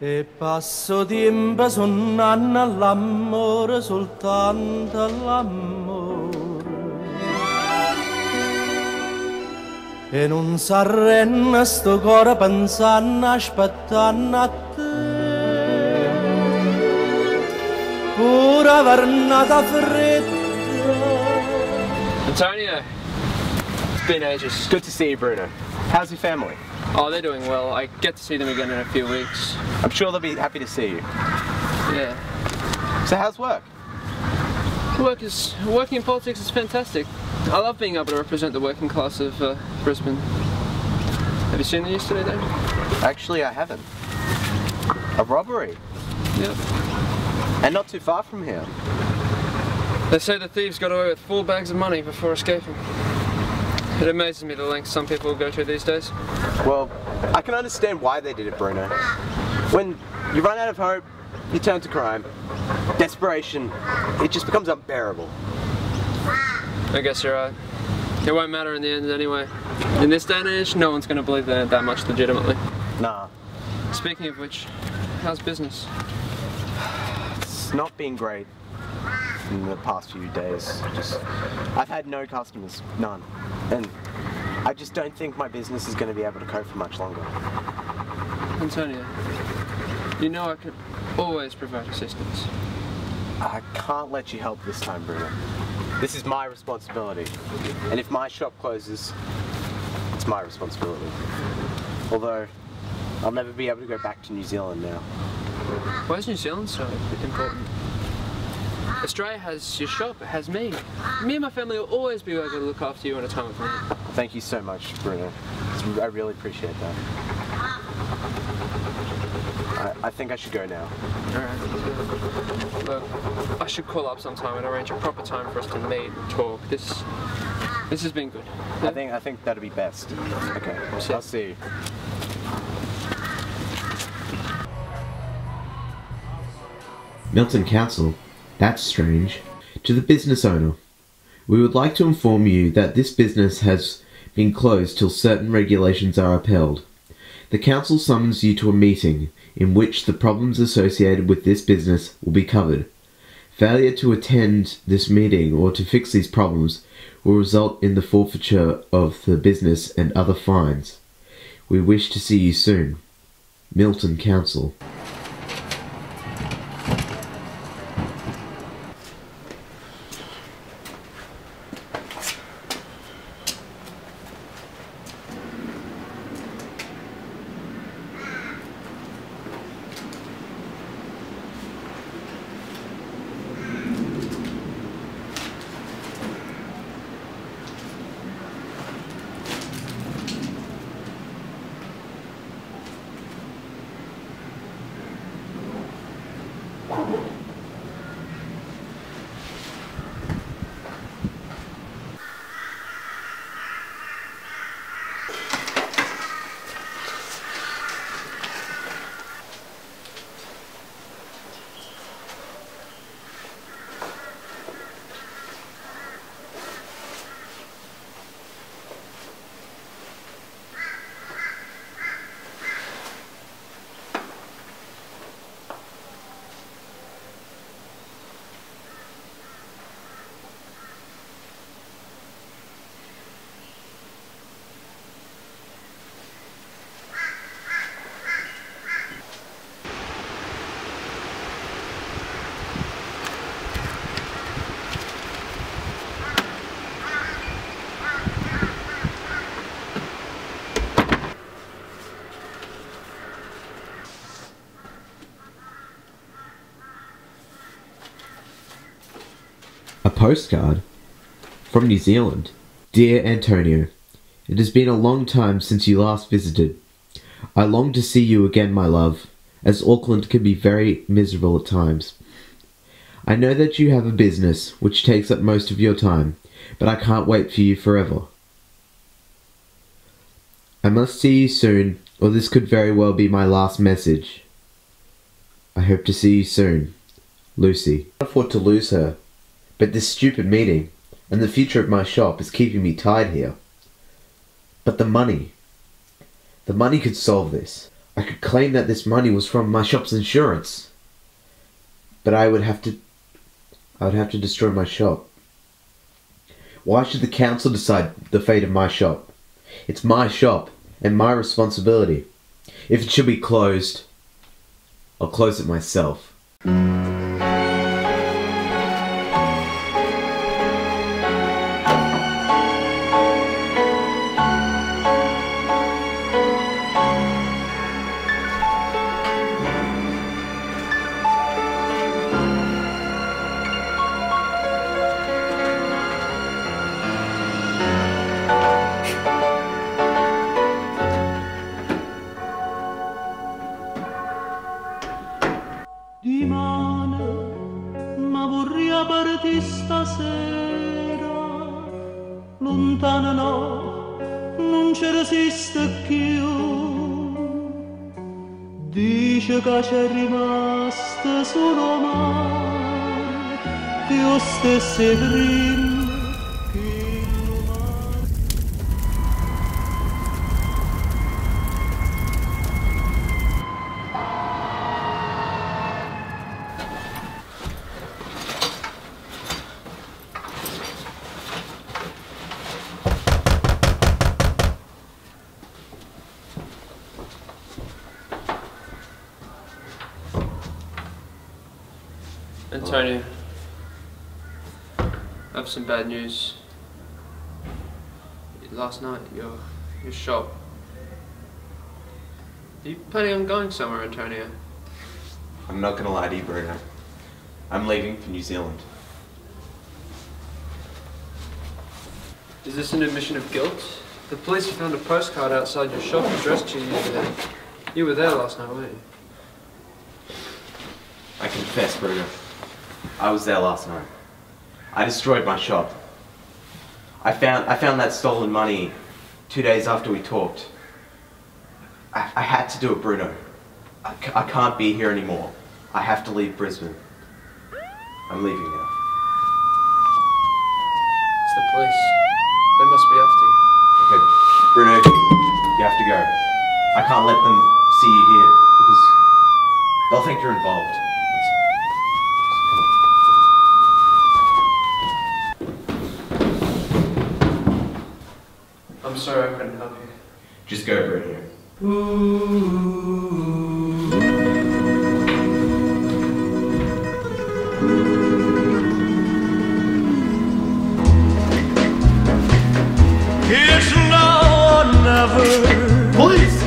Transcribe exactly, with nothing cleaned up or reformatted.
E passo tempo sonnando all'amore, soltanto all'amore. E non s'arrenna sto cuore pensando, aspettando a te. Pure vernata fredda. Antonio, it's been ages. Good to see you, Bruno. How's your family? Oh, they're doing well. I get to see them again in a few weeks. I'm sure they'll be happy to see you. Yeah. So how's work? Work is working in politics is fantastic. I love being able to represent the working class of uh, Brisbane. Have you seen the news today, David? Actually, I haven't. A robbery? Yep. And not too far from here. They say the thieves got away with four bags of money before escaping. It amazes me the lengths some people will go to these days. Well, I can understand why they did it, Bruno. When you run out of hope, you turn to crime. Desperation, it just becomes unbearable. I guess you're right. It won't matter in the end anyway. In this day and age, no one's going to believe they're that much legitimately. Nah. Speaking of which, how's business? It's not been great in the past few days. Just, I've had no customers, none. And I just don't think my business is going to be able to cope for much longer. Antonio, you know I can always provide assistance. I can't let you help this time, Bruno. This is my responsibility. And if my shop closes, it's my responsibility. Although, I'll never be able to go back to New Zealand now. Why is New Zealand so important? Australia has your shop, it has me. Me and my family will always be able to look after you in a time of need. Thank you so much, Bruno. I really appreciate that. I, I think I should go now. Alright. Look, I should call up sometime and arrange a proper time for us to meet and talk. This this has been good. I think I think that'll be best. Okay, See. I'll see you. Milton Council? That's strange. To the business owner, we would like to inform you that this business has been closed till certain regulations are upheld. The council summons you to a meeting in which the problems associated with this business will be covered. Failure to attend this meeting or to fix these problems will result in the forfeiture of the business and other fines. We wish to see you soon. Milton Council. A postcard? From New Zealand. Dear Antonio, it has been a long time since you last visited. I long to see you again, my love, as Auckland can be very miserable at times. I know that you have a business which takes up most of your time, but I can't wait for you forever. I must see you soon, or this could very well be my last message. I hope to see you soon. Lucy. I can't afford to lose her. But this stupid meeting, and the future of my shop is keeping me tied here. But the money. The money could solve this. I could claim that this money was from my shop's insurance. But I would have to... I would have to destroy my shop. Why should the council decide the fate of my shop? It's my shop and my responsibility. If it should be closed, I'll close it myself. Ma vorrei parti stasera, lontana no, non ci resiste più. Dice che c'è rimasto solo mare, che io stesse prima che lo mare. Antonio, I have some bad news. Last night, your your shop. Are you planning on going somewhere, Antonio? I'm not gonna lie to you, Bruno. I'm leaving for New Zealand. Is this an admission of guilt? The police found a postcard outside your shop addressed to you there. You were there last night, weren't you? I confess, Bruno. I was there last night. I destroyed my shop. I found I found that stolen money two days after we talked. I, I had to do it, Bruno. I, c I can't be here anymore. I have to leave Brisbane. I'm leaving now. It's the police. They must be after you. Okay, Bruno, you have to go. I can't let them see you here because they'll think you're involved. I'm sorry I couldn't help you. Just go, Bruno. It's now or never. Police!